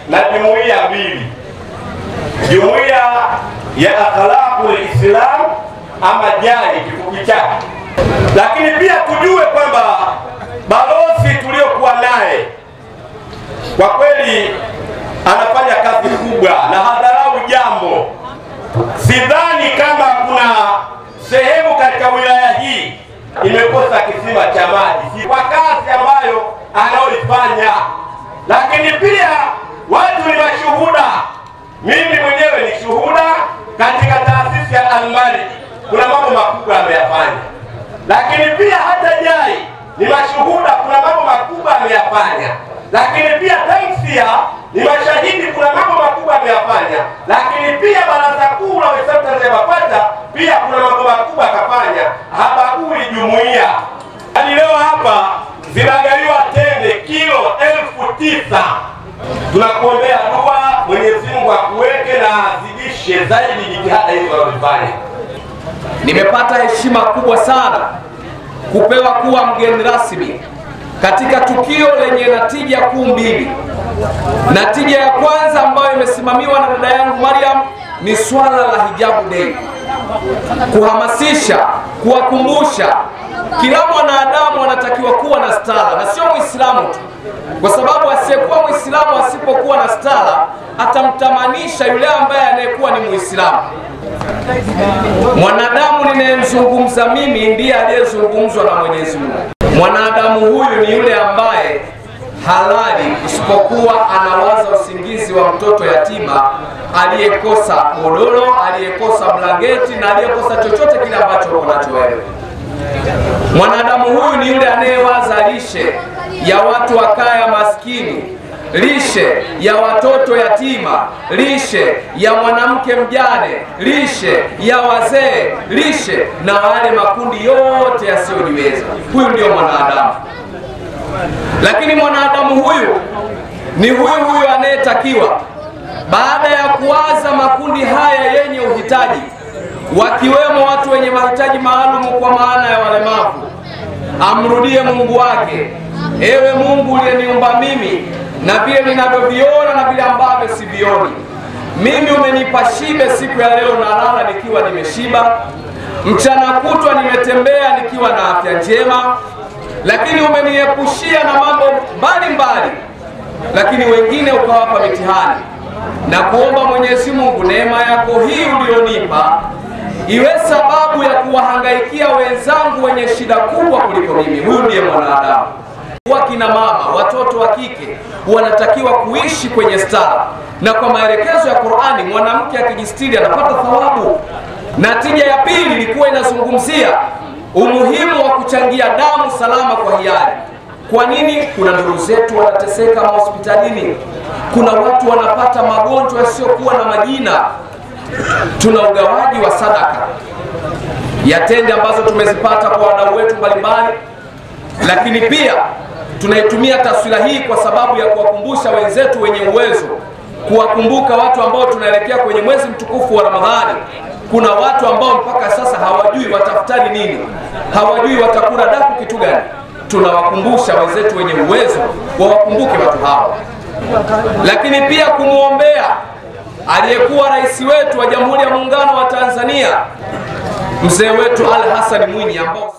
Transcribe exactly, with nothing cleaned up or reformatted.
na jumuiya mbili, jumuiya ya akhlaqul Islam ama jali kifupi chake. Lakini pia tujue kwamba balozi tuliokuwa naye kwa kweli anafanya kazi kubwa na hadharau jambo. Sidhani kama kuna sehemu katika wilaya hii imekosa kisima cha maji kwa kazi ambayo anaoifanya. Lakini pia watu ni mashuhuda, mimi mwenyewe ni shuhuda. Katika taasisi ya Almari kuna mambo makubwa ameyafanya, lakini pia hata Jai ni mashuhuda, kuna mambo makubwa ameyafanya. Lakini pia Taisia ni mashahidi, kuna mambo makubwa ameyafanya. Lakini pia baraza kuu la Waislamu Tanzania BAKWATA pia kuna mambo makubwa akafanya, habagui jumuiya. Hadi leo hapa zinagaiwa tende kilo elfu tisa. Tunakuombea dua, Mwenyezi Mungu akuweke na azidishe zaidi jitihada hizo wanazofanya. Nimepata heshima kubwa sana kupewa kuwa mgeni rasmi katika tukio lenye natija kuu mbili. Natija ya kwanza ambayo imesimamiwa na dada yangu Mariam ni swala la hijabu day, kuhamasisha, kuwakumbusha kila mwanadamu anatakiwa kuwa na stara, na sio Muislamu tu, kwa sababu asiyekuwa Muislamu asipokuwa na stara atamtamanisha yule ambaye anayekuwa ni Muislamu. Mwanadamu ninayemzungumza mimi ndiye aliyezungumzwa na Mwenyezi Mungu. Mwanadamu huyu ni yule ambaye halali isipokuwa anawaza usingizi wa mtoto yatima aliyekosa godoro, aliyekosa blanketi na aliyekosa chochote kile ambacho uko nacho wewe. Mwanadamu huyu ni yule anayewaza lishe ya watu wa kaya maskini, lishe ya watoto yatima, lishe ya mwanamke mjane, lishe ya wazee, lishe na wale makundi yote yasiyojiweza. Huyu ndio mwanadamu. Lakini mwanadamu huyu ni huyu huyu anayetakiwa baada ya kuwaza makundi haya yenye uhitaji, wakiwemo watu wenye mahitaji maalum kwa maana ya walemavu, amrudie Mungu wake, ewe Mungu uliyeniumba mimi na vile ninavyoviona na vile ambavyo sivioni. Mimi umenipa shibe siku ya leo, na lala nikiwa nimeshiba, mchana kutwa nimetembea nikiwa na afya njema, lakini umeniepushia na mambo mbalimbali, lakini wengine ukawapa mitihani. Na kuomba Mwenyezi Mungu neema yako hii ulionipa iwe sababu ya kuwahangaikia wenzangu wenye shida kubwa kuliko mimi. Huyu ndiye mwanadamu. Wakina mama, watoto wa kike wanatakiwa kuishi kwenye stara, na kwa maelekezo ya Qur'ani mwanamke akijistiri anapata thawabu. Natija ya pili ilikuwa inazungumzia umuhimu wa kuchangia damu salama kwa hiari. Kwa nini? Kuna ndugu zetu wanateseka hospitalini, kuna watu wanapata magonjwa yasiyokuwa na majina. Tuna ugawaji wa sadaka ya tende ambazo tumezipata kwa wadau wetu mbalimbali, lakini pia tunaitumia taswira hii kwa sababu ya kuwakumbusha wenzetu wenye uwezo, kuwakumbuka watu ambao tunaelekea kwenye mwezi mtukufu wa Ramadhani. Kuna watu ambao mpaka sasa hawajui watafutani nini, hawajui watakula daku kitu gani. Tunawakumbusha wenzetu wenye uwezo wawakumbuke watu hao. Lakini pia kumuombea aliyekuwa rais wetu wa Jamhuri ya Muungano wa Tanzania, mzee wetu Ali Hassan Mwinyi, ambao